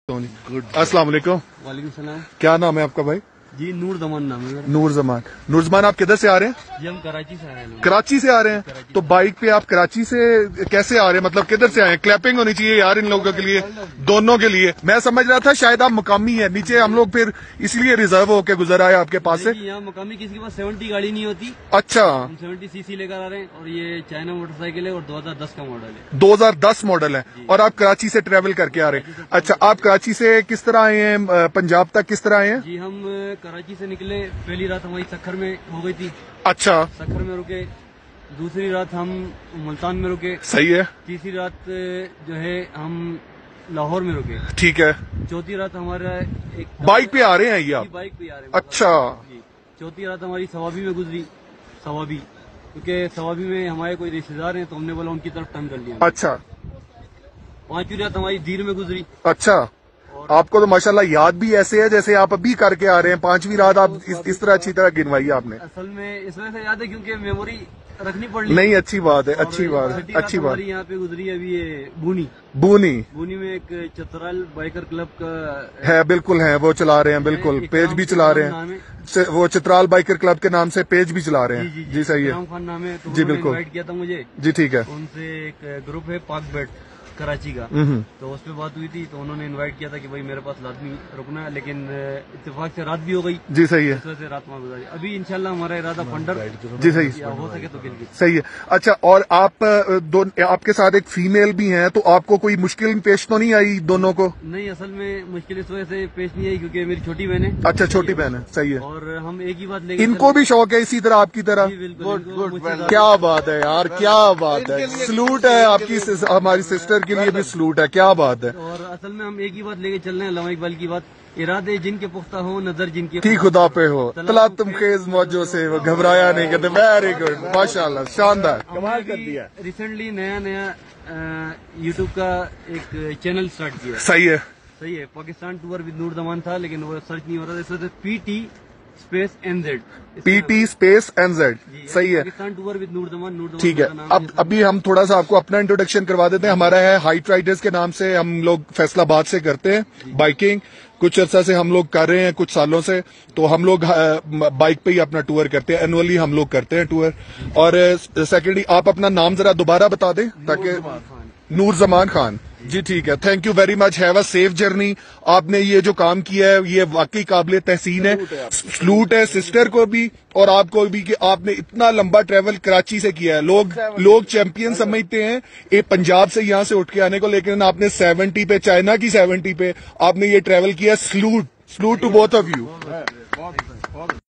अस्सलाम वालेकुम। वालेकुम सलाम। क्या नाम है आपका भाई? जी नूर जमान नाम है। नूर जमान आप किधर से आ रहे हैं? जी हम कराची से आ रहे हैं। कराची से आ रहे हैं। तो बाइक पे आप कराची से कैसे आ रहे हैं, मतलब किधर से आए हैं? क्लैपिंग होनी चाहिए यार इन लोगों के लिए, दोनों के लिए। मैं समझ रहा था शायद आप मुकामी है, नीचे हम लोग फिर इसलिए रिजर्व होके गुजर आए आपके पास से। यहाँ मुकामी किसी के पास 70 गाड़ी नहीं होती। अच्छा, हम 70 सीसी लेकर आ रहे हैं और ये चाइना मोटरसाइकिल है और 2010 का मॉडल है। 2010 मॉडल है और आप कराची से ट्रेवल करके आ रहे हैं। अच्छा, आप कराची से किस तरह आए हैं, पंजाब तक किस तरह आए हैं? जी हम कराची से निकले, पहली रात हमारी सक्खर में हो गई थी। अच्छा, सक्खर में रुके, दूसरी रात हम मुल्तान में रुके। सही है। तीसरी रात जो है हम लाहौर में रुके। ठीक है। चौथी रात हमारा एक बाइक पे आ रहे हैं ये आप? बाइक पे आ रहे हैं। अच्छा, चौथी रात हमारी सवाबी में गुजरी। सवाबी, क्योंकि सवाबी में हमारे कोई रिश्तेदार हैं तो हमने बोला उनकी तरफ टर्न कर लिया। अच्छा। पांचवी रात हमारी दीर में गुजरी। अच्छा, आपको तो माशाल्लाह याद भी ऐसे है जैसे आप अभी करके आ रहे हैं। पांचवी रात आप इस तरह अच्छी तरह गिनवाई आपने। असल में इस वजह से याद है क्योंकि मेमोरी रखनी पड़ी। नहीं, अच्छी बात है, अच्छी बात है, अच्छी बात। यहाँ पे गुजरी अभी ये बूनी में एक चित्राल बाइकर क्लब का है, बिल्कुल है, वो चला रहे हैं, बिल्कुल पेज भी चला रहे हैं। वो चित्राल बाइकर क्लब के नाम से पेज भी चला रहे हैं। जी सही है। खान नाम है। तो जी बिल्कुल, इनवाइट किया था मुझे। जी ठीक है। उनसे एक ग्रुप है पाक बेट कराची का, तो उस पर बात हुई थी तो उन्होंने इनवाइट किया था कि भाई मेरे पास लाजमी रुकना है, लेकिन इत्तेफाक से रात भी हो गई। जी सही है। इस वजह से रात वहाँ गुजारी। अभी इंशाल्लाह हमारा इरादा फंडर जी सही हो सके तो गिलगित। सही है। अच्छा, और आप आपके साथ एक फीमेल भी हैं, तो आपको कोई मुश्किल पेश तो नहीं आई दोनों को? नहीं, असल में मुश्किल इस वजह से पेश नहीं आई क्योंकि मेरी छोटी बहन है। अच्छा, छोटी बहन है, सही है। और हम एक ही बात लेके इनको भी शौक है इसी तरह आपकी तरह? क्या बात है यार, क्या बात है। सलूट है आपकी, हमारी सिस्टर के लिए भी सलूट है, क्या बात है। और असल में हम एक ही बात लेके चल रहे हैं, अल्लामा इकबाल की बात, इरादे जिनके पुख्ता हो, नजर जिनकी थी खुदा पे हो, तला तुम खेज मौजों से वो घबराया नहीं करते। वेरी गुड, माशाल्लाह, शानदार, कमाल कर दिया। रिसेंटली नया यूट्यूब का एक चैनल स्टार्ट किया। सही है, सही है। पाकिस्तान टूर विद नूर जमान था लेकिन वो सर्च नहीं हो रहा था, इस वजह से PT स्पेस NZ। सही है। Pakistan tour with Noor Zaman. ठीक है। अब अभी हम थोड़ा सा आपको अपना इंट्रोडक्शन करवा देते हैं। हमारा है हाइट राइडर्स के नाम से, हम लोग फैसलाबाद से करते हैं बाइकिंग। कुछ अर्सा से हम लोग कर रहे हैं, कुछ सालों से। तो हम लोग बाइक पे ही अपना टूर करते हैं, एनुअली हम लोग करते हैं टूर। और सेकेंडली आप अपना नाम जरा दोबारा बता दें ताकि। नूर जमान खान जी, ठीक है। Thank you very much. Have a safe journey. आपने ये जो काम किया है ये वाकई काबिल तहसीन है। सलूट है सिस्टर को भी और आपको भी कि आपने इतना लंबा ट्रेवल कराची से किया है। लोग चैंपियन समझते हैं ये पंजाब से यहाँ से उठ के आने को, लेकिन आपने 70 पे, चाइना की 70 पे आपने ये ट्रेवल किया। Salute to both of you.